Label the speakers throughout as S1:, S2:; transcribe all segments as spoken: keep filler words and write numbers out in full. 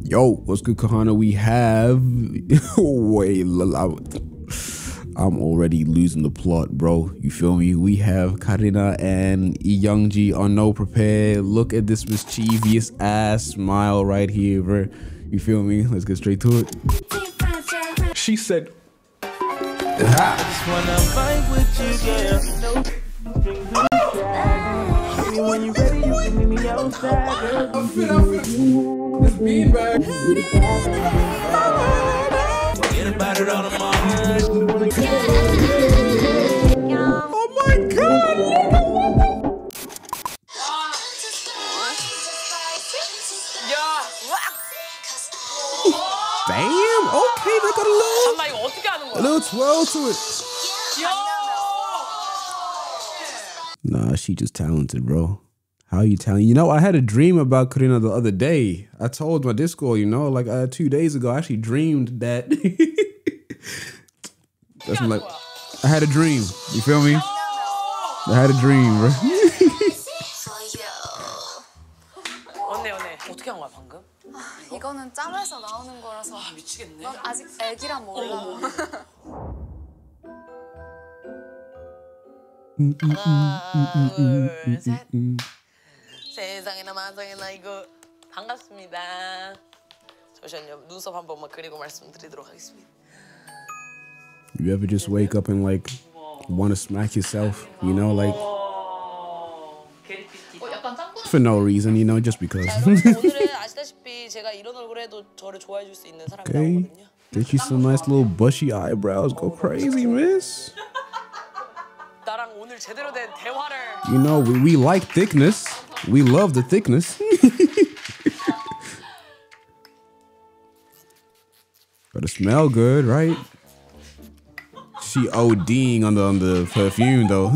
S1: Yo, what's good, Kahana? We have... Wait, I'm already losing the plot, bro. You feel me? We have Karina and Youngji on No Prepare. Look at this mischievous ass smile right here, bro. You feel me? Let's get straight to it. She said... Ha.
S2: When you ready, you can meet me outside.
S1: I'm fit, I'm fit. This beanbag.
S2: Forget about it all tomorrow.
S1: Oh my god! Damn, okay, they got a little, a little twirl to it. Nah, she just talented, bro. How you talented? You know, I had a dream about Karina the other day. I told my Discord, you know, like uh, two days ago, I actually dreamed that. That's like, I had a dream. You feel me? I had a dream, bro.
S3: 언니 언니 어떻게 한 거야 방금?
S4: 아, 이거는 짬에서 나오는 거라서.
S3: 아 미치겠네.
S4: 넌 아직 애기라 몰라.
S3: 하나 둘 셋. 세상에나 마상에나 이거 반갑습니다. 잠시만요. 눈썹 한 번만 그리고 말씀드리도록 하겠습니다.
S1: You ever just wake up and like want to smack yourself, you know, like for no reason, you know, just because.
S3: 오늘은 아시다시피 제가 이런 얼굴 해도 저를 좋아해 줄 수 있는 사람이
S1: Okay,
S3: 나오거든요.
S1: get you some nice little bushy eyebrows. Go crazy, miss.
S3: 나랑 오늘 제대로 된 대화를.
S1: You know, we, we like thickness. We love the thickness. Gotta smell good, right? She ODing on the on the perfume though.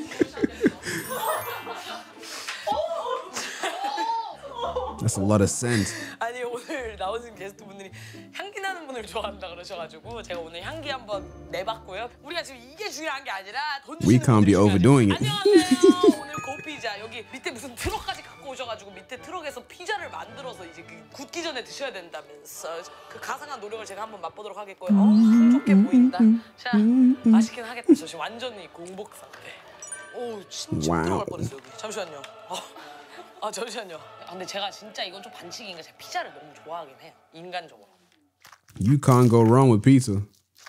S1: That's a lot of scent.
S3: 아니 오늘 나오신 게스트분들이 향기 나는 분을 좋아한다 그러셔가지고 제가 오늘 향기 한번 내봤고요. 우리가 지금 이게 중요한 게 아니라 돈
S1: We
S3: 주시는
S1: can't be
S3: 분들이
S1: overdoing it.
S3: 안녕하세요. 오늘 고피자 여기 밑에 무슨 트럭까지 갖고 오셔가지고 밑에 트럭에서 피자를 만들어서 이제 그 굳기 전에 드셔야 된다면서 그 가상한 노력을 제가 한번 맛보도록 하겠고요. 어, 풍족해 보인다. 자, 맛있긴 하겠다. 저 지금 완전히 공복 상태. 오, 진짜
S1: 와우.
S3: 들어갈 뻔했어요 여기. 잠시만요. 어. 아 잠시만요. 아, 근데 제가 진짜 이건 좀 반칙인가 제가 피자를 너무 좋아하긴 해요. 인간적으로.
S1: You can't go wrong with pizza.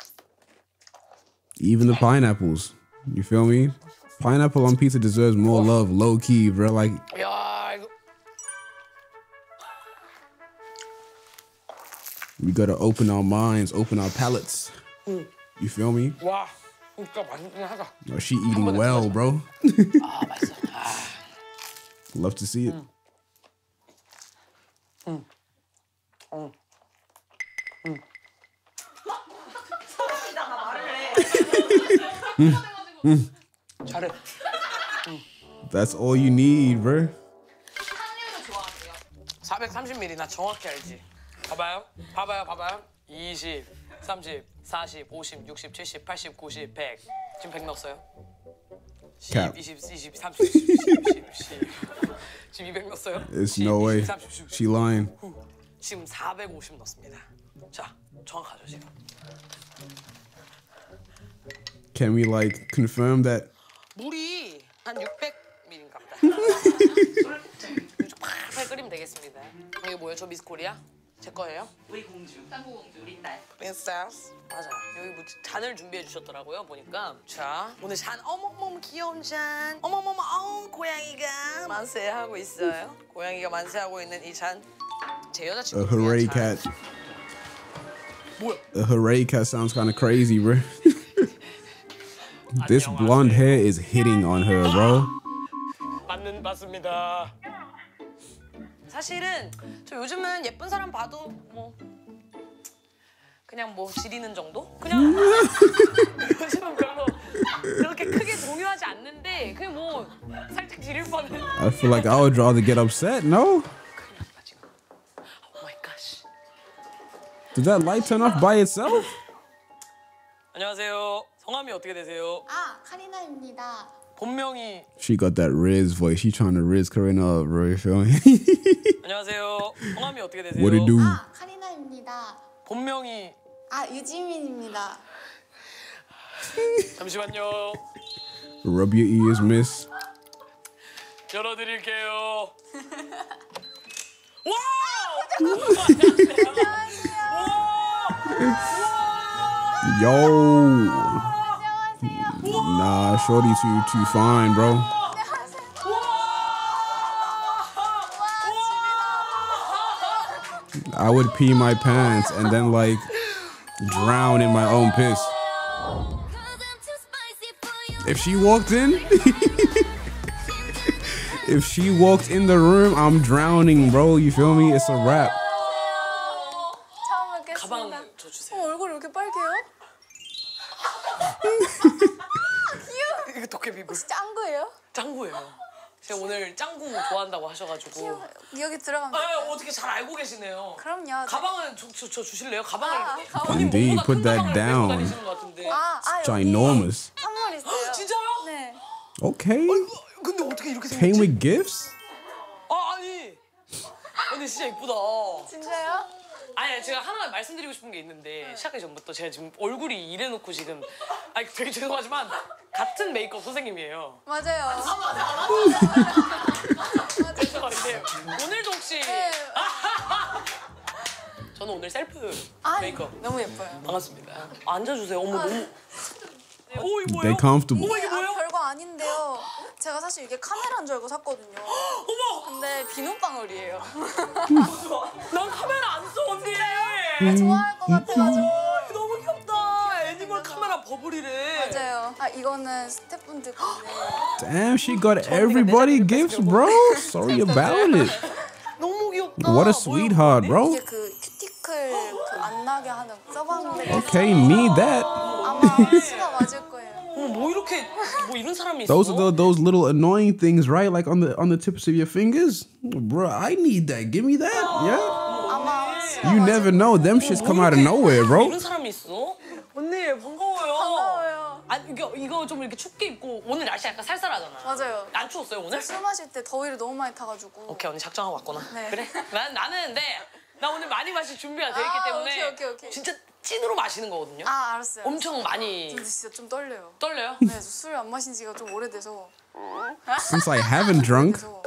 S1: Even the pineapples. You feel me? Pineapple on pizza deserves more love, low key, bro. Like,
S3: 야 이거.
S1: we gotta open our minds, open our palates. You feel me?
S3: 와, 진짜 맛있긴 하다.
S1: Oh, she eating well, bro.
S3: 아 맛있어. 아.
S1: Love to see it.
S3: 음. 음. 음.
S1: Mm.
S3: 잘해.
S1: That's all you need, bro.
S3: 사백삼십 밀리리터 나 정확히 알지. 봐봐요. 봐봐요. 봐봐요. 이십, 삼십, 사십, 오십, 육십, 칠십, 팔십, 구십, 백. 지금 백 넣었어요? 십, 이십, 이십, 삼십, 이십, 이십, 십. 지금 이백 넣었어요?
S1: It's
S3: 십,
S1: no way.
S3: 이십, 삼십, 십,
S1: She lying.
S3: 지금 사백오십 넣습니다. 자, 정확하죠 지금.
S1: Can we like confirm that?
S3: 물이 한 육백 밀리리터인가 보다. 팔팔 끓이면 되겠습니다. 이게 뭐예요? 저 미스 코리아? 제 거예요?
S5: 우리 공주, 짱구 공주, 우리 딸.
S3: 프린세스. 맞아. 여기 뭐 잔을 준비해 주셨더라고요. 보니까. 자, 오늘 잔. 어머머머 귀여운 잔. 어머머머 어 고양이가 만세하고 있어요. 고양이가 만세하고 있는 이 잔. 제
S1: A
S3: 여자친구.
S1: hooray cat.
S3: 뭐야?
S1: A hooray cat sounds kind of crazy, bro. This blonde hair is hitting on her, bro.
S3: 맞는 맞습니다. 사실은 저 요즘은 예쁜 사람 봐도 뭐 그냥 뭐 지리는 정도? 그냥 요즘은 별로 그렇게 크게 동요하지 않는데 그냥 뭐 살짝 지릴 뻔은.
S1: I feel like I would rather get upset, no?
S3: 큰일 났다 지금. 오 마이 갓.
S1: Did that light turn off by itself?
S3: 안녕하세요. 성함이 어떻게 되세요?
S4: 아, 카리나입니다.
S3: 본명이
S1: She got that Riz voice. She trying to Riz Karina up, bro. You feel me?
S3: 안녕하세요. 성함이 어떻게 되세요?
S1: What it do?
S4: 아, 카리나입니다.
S3: 본명이
S4: 아, 유지민입니다.
S3: 잠시만요.
S1: Rub your ears, miss.
S3: 열어드릴게요. 와!
S1: Yo. Nah, shorty too too fine, bro. I would pee my pants and then like drown in my own piss. If she walked in, if she walked in the room, I'm drowning, bro. You feel me? It's a wrap.
S4: 처음
S3: 가방
S4: 뵙겠습니다.
S3: 저 주세요.
S4: 어, 얼굴이 왜 이렇게 빨개요?
S3: 이거 도깨비 물.
S4: 혹시 짱구예요?
S3: 짱구예요. 제가 오늘 짱구 좋아한다고 하셔가지고.
S4: 여기 들어가면
S3: 아,
S4: 될까요?
S3: 어떻게 잘 알고 계시네요.
S4: 그럼요.
S3: 가방은 저, 저, 저 주실래요? 가방을
S4: 아, 가방.
S3: 본인
S1: Indeed,
S3: 몸보다
S1: put
S3: 큰
S1: that
S3: 가방을
S1: down.
S3: 메고 다니시는 것 같은데.
S4: 아, 아, 여기
S1: Ginormous.
S4: 선물 있어요.
S3: 진짜요?
S4: 네.
S1: Okay.
S3: 근데 어떻게 이렇게
S1: Came
S3: 생겼지?
S1: with gifts?
S3: 아 아니. 근데 진짜 이쁘다.
S4: 진짜요?
S3: 아니 제가 하나 말씀드리고 싶은 게 있는데 시작하기 전부터 제가 지금 얼굴이 이래놓고 지금 아니 되게 죄송하지만 같은 메이크업 선생님이에요.
S4: 맞아요.
S3: 죄송한데 오늘도 혹시
S4: 네.
S3: 저는 오늘 셀프
S4: 아,
S3: 메이크업
S4: 너무 예뻐요.
S3: 반갑습니다. 앉아주세요. 어머 너무. 오 이거 뭐예요?
S1: They comfortable.
S3: 어머 이게
S4: 아,
S3: 뭐예요?
S4: 별거 아닌데요. 제가 사실 이게 카메라인 줄 알고 샀거든요.
S3: 어머
S4: 근데 비눗방울이에요.
S3: 난 카메라 안 써 언니.
S4: 좋아할 것 같아가지고.
S3: 너무 귀엽다. 애니멀 카메라 버블이래.
S4: 맞아요. 아, 이거는 스태프분들 건데.
S1: Damn, she got everybody gifts, bro. Sorry about it.
S3: 너무 귀엽다.
S1: What a
S3: 뭐야,
S1: sweetheart,
S3: 뭐야?
S1: bro.
S4: 이게 그 큐티클 그 안 나게 하는 써방울.
S1: Okay, need that.
S4: 아마 수가 맞을 거예요.
S3: 어머 뭐 이렇게 뭐 이런 사람이 있어?
S1: Those are the, those little annoying things, right? Like on the on the tips of your fingers, bro. I need that. Give me that. Yeah.
S4: 아마 수가
S1: You
S4: 맞을
S1: never know. Them shits come out of nowhere,
S3: 이런
S1: bro.
S3: 사람이 있어? 언니 반가워요.
S4: 반가워요.
S3: 아 이거 이거 좀 이렇게 춥게 입고 오늘 날씨 약간 쌀쌀하잖아.
S4: 맞아요.
S3: 안 추웠어요 오늘?
S4: 술 마실 때 더위를 너무 많이 타가지고.
S3: 오케이 언니 작정하고 왔구나.
S4: 네.
S3: 그래? 난 나는 근데 나 오늘 많이 마실 준비가 돼 있기
S4: 아,
S3: 때문에
S4: 오케이, 오케이, 오케이.
S3: 진짜 찐으로 마시는 거거든요.
S4: 아, 알았어요.
S3: 엄청 많이
S4: 근데 진짜 좀 떨려요.
S3: 떨려요?
S4: 네, 술 안 마신 지가 좀 오래돼서.
S1: Since I haven't drunk,
S4: 그래서.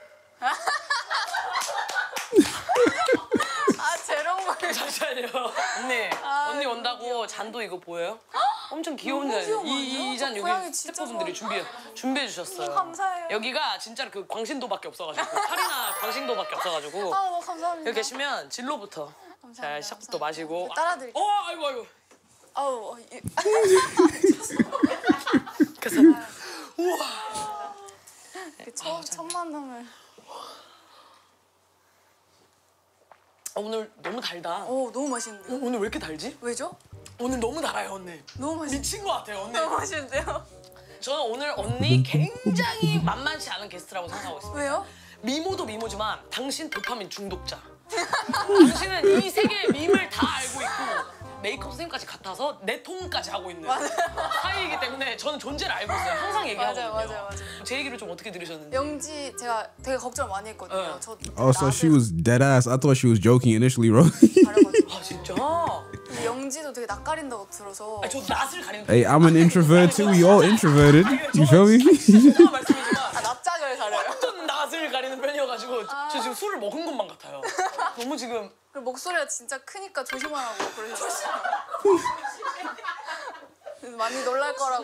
S4: 아, 제롱말.
S3: 잠시만요. 언니 언니 온다고 잔도 이거 보여요? 엄청 귀여운
S4: 너무
S3: 잔.
S4: 귀여워 보여요?
S3: 이잔
S4: 저
S3: 여기
S4: 고양이 진짜
S3: 스태프분들이 준비해 준비해 주셨어요.
S4: 감사해요.
S3: 여기가 진짜로 그 광신도밖에 없어가지고 카리나 광신도밖에 없어가지고
S4: 아, 너무 감사합니다.
S3: 여기 계시면 진로부터
S4: 감사합니다,
S3: 자 시작부터
S4: 감사합니다.
S3: 마시고
S4: 따라드릴게요.
S3: 어 아이고 아이고
S4: 아우, 어, 이-
S3: 그래서 우와
S4: 그 첫, 첫 만남을.
S3: 어, 오늘 너무 달다.
S4: 오, 너무 맛있는데요?
S3: 어, 오늘 왜 이렇게 달지?
S4: 왜죠?
S3: 오늘 너무 달아요 언니.
S4: 너무 맛있.
S3: 미친 것 같아요 언니.
S4: 너무 맛있는데요?
S3: 저는 오늘 언니 굉장히 만만치 않은 게스트라고 생각하고 있습니다.
S4: 왜요?
S3: 미모도 미모지만 당신 도파민 중독자. 당신은 이 세계의 밈을 다 알고 있고 메이크업 선생님까지 같아서 내 통까지 하고 있는 사이이기 때문에 저는 존재를 알고 있어요. 항상 얘기하거든요.
S4: 맞아요, 맞아요, 맞아요.
S3: 제 얘기를 좀 어떻게 들으셨는지.
S4: 영지 제가 되게 걱정 많이 했거든요.
S3: 네.
S4: 저
S1: oh, so she was dead ass. I thought she was joking initially, bro.
S4: 가려가지고.
S3: 아 진짜?
S4: 근데 영지도 되게 낯가린다고 들어서.
S3: 아니, 저 낯을 가리는.
S1: Hey, I'm an introvert too. We all introverted. You feel me?
S3: 이상한 말씀이지만
S4: 아, 납작을 가려요.
S3: 완전 낯을 가리는 편이어가지고 저 지금 술을 먹은 것만 같아요. 너무 지금.
S4: 그리고 목소리가 진짜 크니까 조심하라고 그러셨어요. 많이 놀랄 거라고.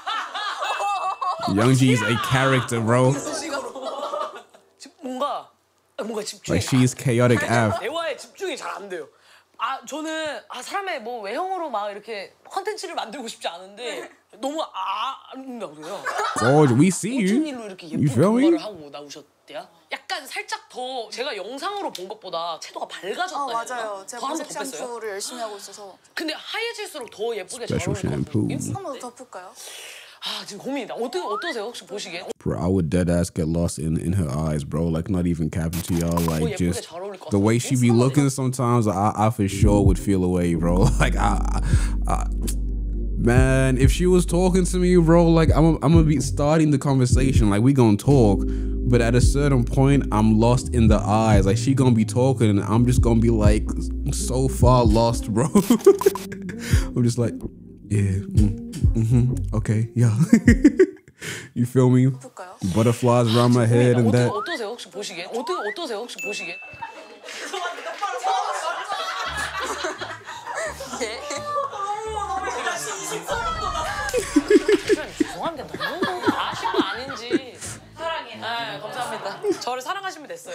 S1: Young G is a character, bro.
S3: 지금 뭔가 뭔가 집중이
S1: Like she's chaotic af.
S3: 대화에 집중이 잘 안 돼요. 아 저는 아 사람의 뭐 외형으로 막 이렇게 컨텐츠를 만들고 싶지 않은데 너무 안 나오세요.
S1: Oh, we see
S3: 무슨
S1: you.
S3: 일로 이렇게
S1: You
S3: 예쁜
S1: feel me?
S3: 그거를 하고 나오셨대요? 약간 살짝 더 제가 영상으로 본 것보다 채도가 밝아졌다.
S4: 아,
S3: 해야 되나?
S4: 맞아요. 제가
S3: 더 한 번
S4: 보색
S3: 더 뺐어요?
S4: 샴푸를 열심히 하고 있어서.
S3: 근데 하얘질수록 더 예쁘게 잘
S1: Special
S3: 어울릴 것 같은
S1: shampoo.
S3: 느낌?
S4: 한 번 더 덮을까요?
S3: 아 지금 고민이다. 어떠, 어떠세요 혹시 보시기에?
S1: Bro, I would dead ass get lost in, in her eyes, bro. Like not even capping to y'all. Like just the way she be looking sometimes, I, I for sure would feel away, bro. Like I, I, I Man, if she was talking to me, bro, like I'm, I'm gonna be starting the conversation, like we gonna talk, but at a certain point, I'm lost in the eyes. Like she gonna be talking, and I'm just gonna be like so far lost, bro. I'm just like, yeah, mm, mm-hmm, okay, yeah. You feel me?
S4: 볼까요?
S1: Butterflies around my head and
S3: 어떠,
S1: that.
S3: 어떠세요 혹시 보시기에? 어떠, 어떠세요 혹시 보시기에? 죄송합니다. 너무 아신 거 아닌지. 사랑해. 네, 감사합니다. 저를 사랑하시면 됐어요.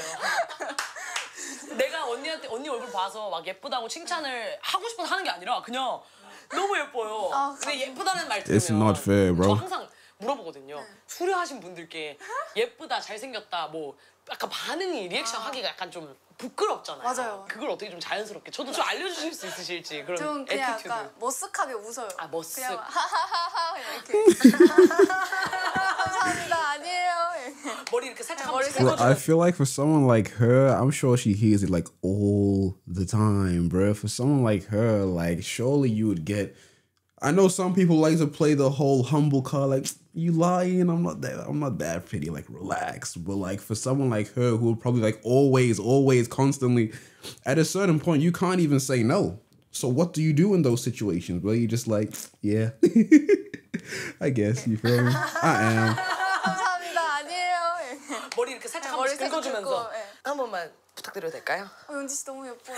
S3: 내가 언니한테 언니 얼굴 봐서 막 예쁘다고 칭찬을 하고 싶어서 하는 게 아니라 그냥 너무 예뻐요.
S4: 아,
S3: 근데 예쁘다는 말
S1: It's
S3: 들으면
S1: not fair, bro.
S3: 저 항상 물어보거든요. 수려하신 분들께 예쁘다, 잘생겼다, 뭐 약간 반응이 리액션
S4: 아.
S3: 하기가 약간 좀 부끄럽잖아요.
S4: 맞아요.
S3: 그걸 어떻게 좀 자연스럽게 저도 좀 알려주실 수 있으실지 그런
S4: 좀 그냥
S3: 에티튜드.
S4: 약간 머쓱하게 웃어요.
S3: 아, 머쓱.
S4: 그냥 하하하하 이렇게. 감사합니다. 아니에요. 이렇게.
S3: 머리 이렇게 살짝
S4: 머리
S3: 한번
S1: Well, I feel like for someone like her, I'm sure she hears it like all the time, bro. For someone like her, like surely you would get. I know some people like to play the whole humble card, like you lying. I'm not that. I'm not that pretty. Like relax. But like for someone like her, who will probably like always, always, constantly, at a certain point, you can't even say no. So what do you do in those situations? Well, you just like, yeah, I guess you feel me. I am.
S4: 감사합니다. 아니에요. 이렇게.
S3: 머리 이렇게 살짝 한
S4: 머리
S3: 번씩
S4: 살짝
S3: 긁어주면서
S4: 긁고, 예.
S3: 한 번만 부탁드려도 될까요?
S4: 어, 연지 씨 너무 예뻐.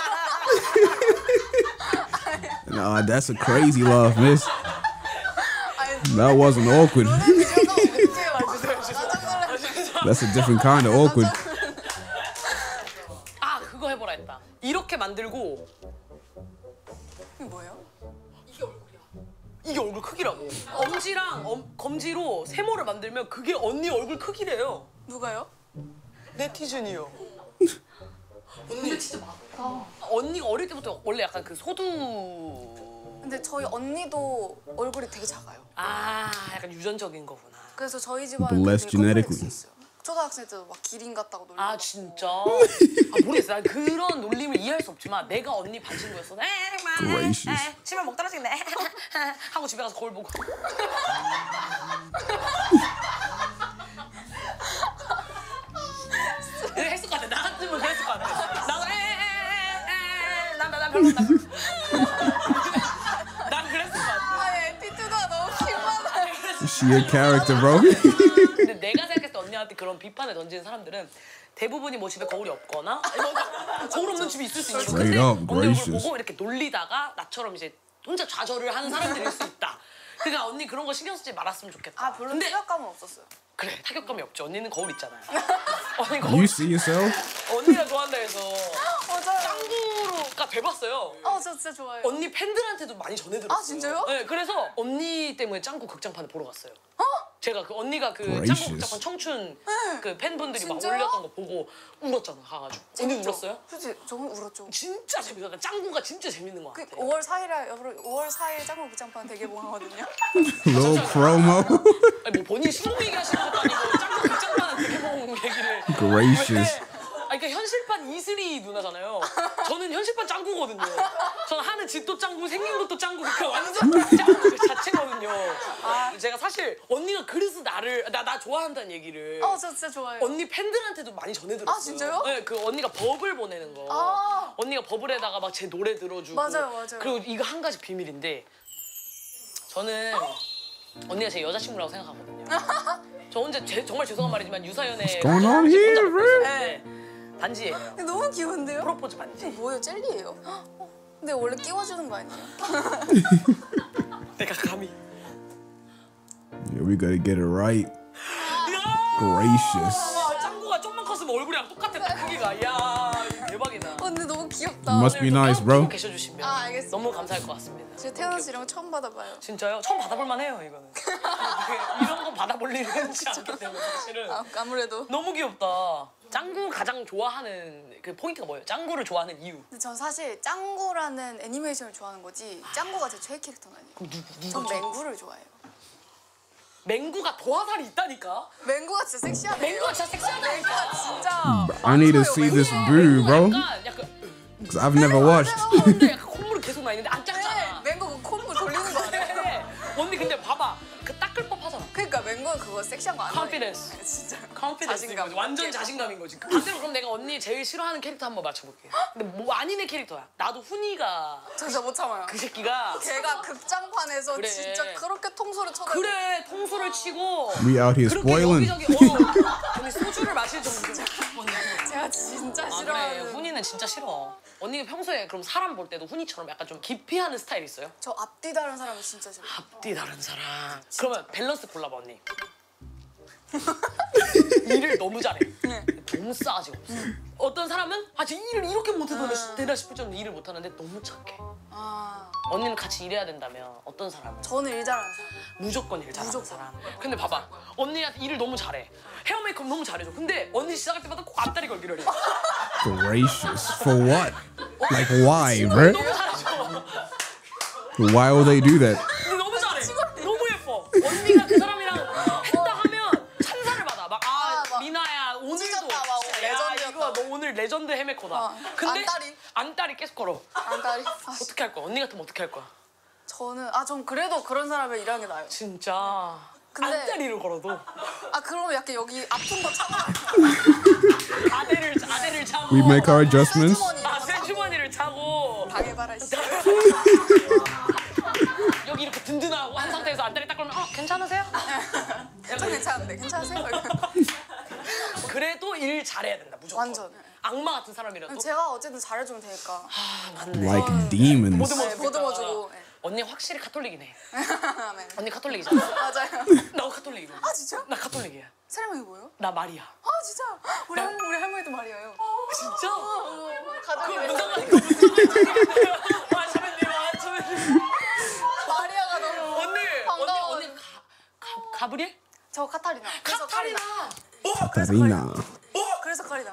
S1: Nah, that's a crazy laugh, miss. That wasn't awkward. That's a different kind of awkward.
S3: 아 그거 해보라 했다. 이렇게 만들고
S4: 이게 뭐예요?
S3: 이게 얼굴 크기라고. 엄지랑 엄, 검지로 세모를 만들면 그게 언니 얼굴 크기래요.
S4: 누가요?
S3: 네티즌이요. 언니 진짜 많다. 언니가 어릴 때부터 원래 약간 그 소두.
S4: 근데 저희 언니도 얼굴이 되게 작아요.
S3: 아 약간 유전적인 거구나.
S4: 그래서 저희 집안에
S1: Blessed
S4: 되게
S1: genetically.
S4: 컴플렉스 있어요. 초등학생 때도 막 기린 같다고 놀리고.
S3: 아 진짜? 아 모르겠어. 난 그런 놀림을 이해할 수 없지만 내가 언니 반 친구였어.
S1: Gracious.
S3: 치면 목 떨어지네. 하고 집에 가서 거울 보고. 했을 것 같아. 나 같으면 그랬을 것 같아. 나도 에에에에에 난난 별로 난 별로. 난 그랬을 것 같아.
S4: 아, 에티튜드가 너무 킹받아요.
S1: She a character, bro.
S3: 근데 내가 생각했을 때 언니한테 그런 비판을 던지는 사람들은 대부분이 뭐 집에 거울이 없거나 아니면 거울 없는 집이 있을 수 있는
S1: Straight
S3: 근데
S1: up,
S3: 언니 얼굴
S1: gracious.
S3: 보고 이렇게 놀리다가 나처럼 이제 혼자 좌절을 하는 사람들일 수 있다. 그러니까 언니 그런 거 신경 쓰지 말았으면 좋겠다.
S4: 아, 별로
S3: 근데
S4: 타격감은 없었어요.
S3: 그래 타격감이 없죠. 언니는 거울 있잖아요. 언니
S1: You
S3: 거울
S1: see yourself?
S3: 언니가 좋아한다 해서
S4: 맞아요.
S3: 짱구가 돼봤어요.
S4: 어, 저 진짜 좋아해요.
S3: 언니 팬들한테도 많이 전해들었어요.
S4: 아, 진짜요?
S3: 네, 그래서 언니 때문에 짱구 극장판을 보러 갔어요.
S4: 어?
S3: 제가 그 언니가 그
S1: Gracious.
S3: 짱구 극장판 청춘 그 팬분들이 막
S4: 진짜요?
S3: 올렸던 거 보고 울었잖아 가가지고. 언니 울었어요?
S4: 그치, 저는 울었죠.
S3: 진짜 재밌어. 짱구가 진짜 재밌는 것
S4: 그
S3: 같아.
S4: 오월 사일에 여러분 오월 사일 짱구 극장판 대개봉하거든요.
S1: Little promo.
S3: 아니 뭐 본인 신곡 얘기하시는 것도 아니고 짱구 극장판은 되게 먹은 얘기를.
S1: Gracious.
S3: 왜? 아 그러니까 현실판 이슬이 누나잖아요. 저는 현실판 짱구거든요. 저는 하는 짓도 짱구, 생긴 것도 짱구, 그러니까 완전 짱구 그 자체거든요. 아, 제가 사실 언니가 그래서 나를 나 나 좋아한다는 얘기를
S4: 어, 저 진짜 좋아해요.
S3: 언니 팬들한테도 많이 전해들었어요.
S4: 아, 진짜요?
S3: 네, 그 언니가 버블 보내는 거.
S4: 아.
S3: 언니가 버블에다가 막 제 노래 들어주고.
S4: 맞아요, 맞아요.
S3: 그리고 이거 한 가지 비밀인데 저는 언니가 제 여자친구라고 생각하거든요. 저 혼자 제, 정말 죄송한 말이지만 유사연의
S1: going on here, bro?
S3: 네, 반지예요.
S4: 근데 너무 귀여운데요?
S3: 프로포즈 반지.
S4: 뭐예요? 젤리예요? 어, 근데 원래 끼워주는 거 아니에요?
S3: 내가 감히.
S1: Yeah, we gotta get it right. Gracious.
S3: 와, 짱구가 좀만 컸으면 얼굴이랑 똑같았다 크기가. 이야 이거 대박이다.
S4: 어, 근데 너무 귀엽다.
S1: You must be nice, bro.
S3: 계셔주시면
S4: 아, 알겠습니다.
S3: 너무 감사할 것 같습니다.
S4: 제가 태연 씨랑 처음 받아봐요.
S3: 진짜요? 처음 받아볼 만해요 이거는. 이런 거 받아볼 일은 흔치 않기 때문에 사실은.
S4: 아, 아무래도.
S3: 너무 귀엽다. 짱구 가장 좋아하는 그 포인트가 뭐예요? 짱구를 좋아하는 이유.
S4: 근데 전 사실 짱구라는 애니메이션을 좋아하는 거지 짱구가 제 최애 캐릭터는 아니에요.
S3: 그럼 누구
S4: 전
S3: 누구죠?
S4: 맹구를 좋아해요.
S3: 맹구가 도화살이 있다니까.
S4: 맹구가 진짜 섹시하네요.
S3: 맹구가 진짜 섹시하다니까.
S4: 맹구가 진짜.
S1: I need to see this boo, bro.
S3: 약간 약간
S1: Because I've never watched.
S3: 근데 약간 콧물이 계속 나 있는데 안
S4: 네,
S3: 작잖아.
S4: 맹구 그 콧물 돌리는 거 알아요? 그거 섹시한 거 아니야?
S3: 컨피던스.
S4: 진짜.
S3: 컨피던스인
S4: 자신감.
S3: 거지. 완전 자신감인 거지. 반대로 그럼 내가 언니 제일 싫어하는 캐릭터 한번 맞춰볼게. 근데 뭐 아니네 캐릭터야. 나도 훈이가
S4: 저 진짜 못 참아요.
S3: 그 새끼가
S4: 걔가 극장판에서
S3: 그래.
S4: 진짜 그렇게 통수를 쳐다.
S3: 그래 통수를 치고
S1: We out here
S3: 그렇게
S1: spoiling.
S3: 여기저기 어, 언니 소주를 마실 정도.
S4: 제가 진짜
S3: 아 그래
S4: 싫어하는.
S3: 훈이는 진짜 싫어. 언니가 평소에 그럼 사람 볼 때도 훈이처럼 약간 좀 기피하는 스타일 있어요?
S4: 저 앞뒤 다른 사람이 진짜 싫어.
S3: 앞뒤 다른 사람. 그러면 밸런스 골라봐 언니. 일을 너무 잘해. 너무 싸가지고 없어. 어떤 사람은 아, 쟤 일을 이렇게 못해도 되나 싶을 정도로 일을 못하는데 너무 착해.
S4: 아,
S3: 언니는 같이 일해야 된다면 어떤 사람은?
S4: 저는 일 잘하는 사람.
S3: 무조건 일 잘하는
S4: 무조건.
S3: 사람. 근데 봐봐. 언니한테 일을 너무 잘해. 헤어 메이크업 너무 잘해줘. 근데 언니 시작할 때마다 꼭 앞다리 걸기로 해.
S1: Gracious. For what? Like why, bro?
S3: 너무 잘해줘.
S1: Why will they do that?
S3: 근데 너무 잘해. 너무 예뻐. 언니가 그 사람이랑 했다 하면 찬사를 받아. 막 아
S4: 아, 막
S3: 미나야 오늘도
S4: 찢었다, 막
S3: 진짜, 야,
S4: 레전드였다.
S3: 이거 너 오늘 레전드 헤메코다.
S4: 어,
S3: 근데
S4: 안다리.
S3: 안다리 계속 걸어.
S4: 안다리. 아, 씨.
S3: 어떻게 할 거야? 언니 같으면 어떻게 할 거야?
S4: 저는 아, 전 그래도 그런 사람을 일하는 게 나아요.
S3: 진짜
S4: 근데-
S3: 안다리를 걸어도
S4: 아, 그러면 약간 여기 아픈 거 참아.
S3: 아대를 아대를 차고
S1: We make our adjustments.
S3: 아 쇠주머니를 차고
S4: 당해봐라. 씨.
S3: 여기 이렇게 든든하고 한 상태에서 안다리 딱 걸면 어 괜찮으세요?
S4: 저 괜찮은데 괜찮으세요?
S3: 그래도 일 잘해야 된다 무조건.
S4: 완전.
S3: 악마 같은 사람이라도.
S4: 제가 어쨌든 잘해주면 되니까.
S3: 아 맞네.
S1: Like demons.
S3: 보듬어
S4: 네, 보듬어주고. 네.
S3: 언니 확실히 카톨릭이네.
S4: 네.
S3: 언니 카톨릭이잖아.
S4: 맞아요.
S3: 나도 카톨릭이야.
S4: 아, 진짜?
S3: 나 카톨릭이야.
S4: 사람이 뭐예요?
S3: 나 마리아.
S4: 아, 진짜? 우리 할 우리 할머니도 말이에요.
S3: 진짜?
S4: 가족이
S3: 그
S4: 왜
S3: 문상가니까 문상가니까. 와차면님 와차면님.
S4: 마리아가 너무
S3: 언니 언니
S4: 반가워.
S3: 언니 가, 가 가브리엘?
S4: 저 카타리나. 그래서
S3: 카타리나.
S1: Karina.
S4: 그래서 카리나.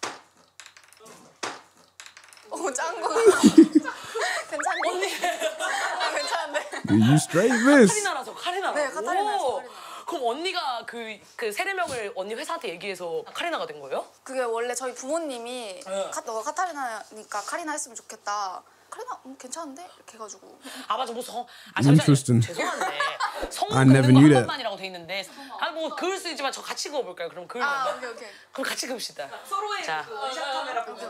S4: 오, 짱구. 괜찮니?
S3: 언니
S4: 아, 괜찮은데.
S1: You straight miss.
S3: 카리나라서 카리나.
S4: 네, 카타리나에서
S3: 오.
S4: 카리나.
S3: 그럼 언니가 그 그 세례명을 언니 회사한테 얘기해서 카리나가 된 거예요?
S4: 그게 원래 저희 부모님이
S3: 네.
S4: 카, 너가 카타리나니까 카리나 했으면 좋겠다. 카리나 음, 괜찮은데? 이렇게 해가지고.
S3: 아 맞아 뭐 성. 아
S1: Interesting.
S3: 잠시만요. 죄송한데 성은
S1: I never
S3: 긋는
S1: knew
S3: 거한
S1: that.
S3: 번만이라고 돼 있는데 아 뭐 그을 수 있지만 저 같이 그어볼까요? 그럼 그을
S4: 아,
S3: 면
S4: 오케이, 오케이.
S3: 그럼 같이 그읍시다.
S5: 서로의
S3: 자.
S5: 그 원샷 카메라 보고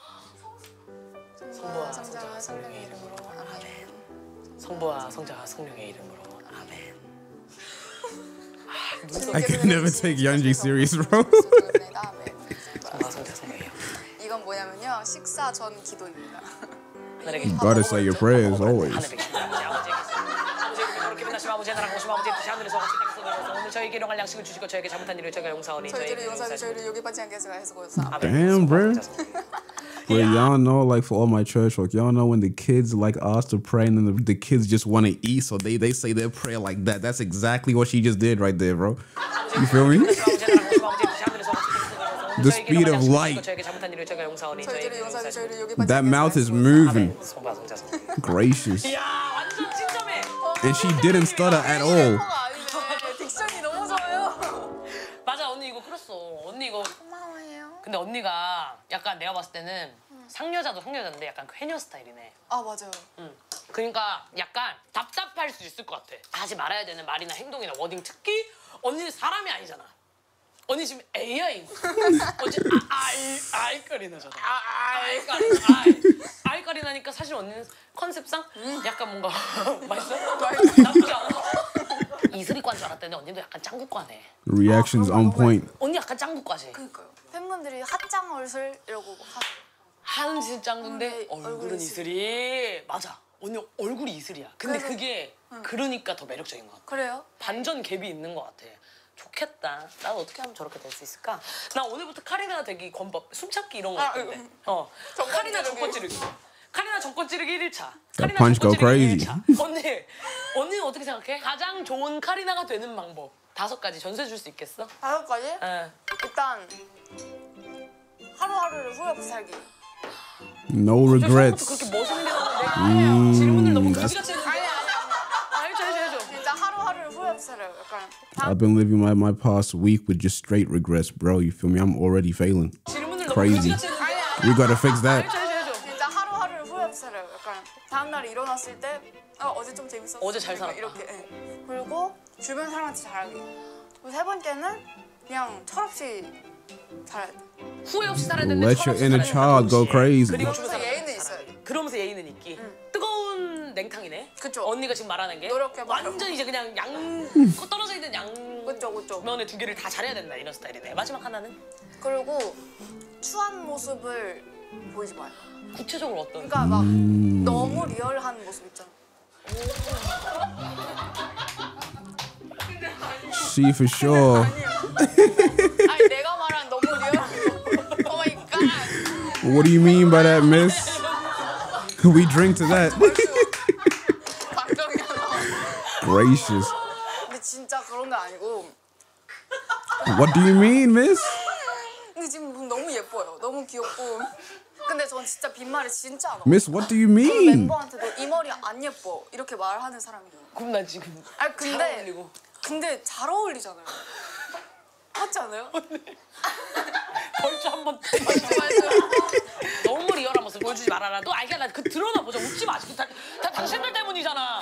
S4: 성부와 성자와 성령의 이름으로 아멘.
S3: 성부와 성자와 성령의 이름으로 아멘. 아, 눈썹
S1: I could never take Youngji serious, bro.
S3: 성부와 성자 성령의 이름.
S4: 이건 뭐냐면요, 식사 전 기도입니다.
S3: 하늘에
S1: You
S3: 계신
S1: gotta say your prayers always.
S3: 하늘에 계신 아버지 아버지의 계신 아버지의 그렇게 빛나신 아버지의 나라가 오시면 아버지의 뜻이 하늘에서 같이 땅에서 내려서 오늘 저에게 일용할 양식을 주시고 저에게 잘못한 일을 제가 용서하오니
S4: 저희들을
S3: 저에게
S4: 용서하여
S3: 용서하시고
S4: 저희를 여기 받지 않게 해서 해서 아멘.
S1: Damn, bro. But y'all know, like for all my church folk, y'all know when the kids like us to pray and then the, the kids just want to eat, so they they say their prayer like that. That's exactly what she just did right there, bro. You feel me? The speed of light.
S4: 저희들을 용서하여 저희를 여기 받지
S1: That
S4: 않게
S1: mouth is
S4: 해서
S1: moving.
S3: 성부와 성자 성령.
S1: Gracious.
S3: 야 완전 진짜매.
S1: And she didn't stutter at all.
S4: 가 아니네. 딕션이 너무 좋아요.
S3: 맞아 언니 이거 그랬어. 언니 이거
S4: 고마워요.
S3: 근데 언니가 약간 내가 봤을 때는 상여자도 상여자인데 약간 그 해녀 스타일이네.
S4: 아, 맞아요.
S3: 응. 그러니까 약간 답답할 수 있을 것 같아. 하지 말아야 되는 말이나 행동이나 워딩 특히 언니는 사람이 아니잖아. 언니 지금 에이아이인 거야. 어제 아이 아이까리나잖아. 아이까리나 아이 아이까리나니까 사실 언니는 컨셉상 약간 뭔가 맛있어? 나쁘지 않아. 이슬이과인 줄 알았더니 언니도 약간 짱구과네.
S1: Reactions on point.
S3: 언니 약간 짱구과지.
S4: 그러니까요. 팬분들이 핫짱 얼슬이라고 하...
S3: 한실 짱구인데
S4: 네,
S3: 얼굴은
S4: 얼굴이
S3: 이슬이. 맞아. 언니 얼굴이 이슬이야. 근데
S4: 그래서-
S3: 그게 그러니까 더 매력적인 것 같아.
S4: 그래요?
S3: 반전 갭이 있는 것 같아. 좋겠다. 나도 어떻게 하면 저렇게 될 수 있을까? 나 오늘부터 카리나 되기 권법, 숨참기 이런 거
S4: 아,
S3: 있던데.
S4: 음.
S3: 어.
S4: 정권
S3: 카리나
S4: 찌르기.
S3: 정권 찌르기. 카리나 정권 찌르기 일 차.
S1: That
S3: 카리나
S1: punch go
S3: 정권 찌르기
S1: crazy.
S3: 일 차. 언니, 언니는 어떻게 생각해? 가장 좋은 카리나가 되는 방법. 다섯 가지 전수해 줄 수 있겠어?
S4: 다섯 가지?
S3: 예.
S4: 일단 하루하루를 후회 없이 살기.
S1: No
S3: 처음부터
S1: regrets.
S3: 그렇게 멋있는 게 나오는데 내가 아니야. 질문을 너무
S1: that's-
S3: 그지같이 했는데.
S4: 아니, 아니, 아니.
S3: 아, 해줘, 해줘, 해줘.
S4: 진짜 하루하루를 후회 없이 살아요. 약간
S1: I've been living my, my past week with just straight regrets, bro. You feel me? I'm already failing.
S3: 질문을 너무
S1: Crazy.
S3: 그지같이 했는데.
S4: 아니, 아니.
S1: We gotta fix that.
S3: 해줘, 해줘, 해줘.
S4: 진짜 하루하루를 후회 없이 살아요. 약간 다음날 일어났을 때 어, 어제 좀 재밌었어.
S3: 어제 잘
S4: 약간
S3: 살았다.
S4: 이렇게. 예. 그리고 주변 사람한테 잘하기. 세 번째는 그냥 철없이 살아야 돼.
S3: 후회 없이 살아야 되는데
S1: Let your
S3: 철없이
S1: inner
S3: 살아야
S1: child go
S3: 된다,
S1: crazy.
S3: 그리고
S4: 그러면서
S3: 주변
S4: 예의는
S3: 사람한테
S4: 있어야
S3: 살아야 돼. 그러면서 예의는 있기.
S4: 응.
S3: 뜨거운 냉탕이네.
S4: 그쵸.
S3: 언니가 지금 말하는 게
S4: 노력해봐요.
S3: 완전 이제 그냥 양 떨어져 있는 양
S4: 그쵸, 그쵸.
S3: 면의 두 개를 다 잘해야 된다 이런 스타일이네. 마지막 하나는
S4: 그리고 추한 모습을 보이지 마요.
S3: 구체적으로 어떤?
S4: 그러니까 막
S1: 음.
S4: 너무 리얼한 모습 있잖아.
S1: She for sure.
S4: 아니 내가 말한 너무 리얼한 거. 오 마이 갓.
S1: What do you mean by that, miss? We drink to that.
S4: 방정이야 나.
S1: Gracious.
S4: 근데 진짜 그런 게 아니고.
S1: What do you mean, miss?
S4: 근데 지금 너무 예뻐요. 너무 귀엽고. 근데 전 진짜 빈말이 진짜 안 와요.
S1: Miss, what do you
S4: 저는
S1: mean?
S4: 멤버한테도 이 머리 안 예뻐 이렇게 말하는 사람이에요.
S3: 그럼 나 지금
S4: 아니
S3: 잘
S4: 근데
S3: 어울리고.
S4: 근데 잘 어울리잖아요. 맞지 않아요?
S3: 벌주 한번 너무 리얼한 모습 보여주지 말아라. 너 알게 나 그 드러나 보자. 웃지 마. 다, 다 당신들 때문이잖아.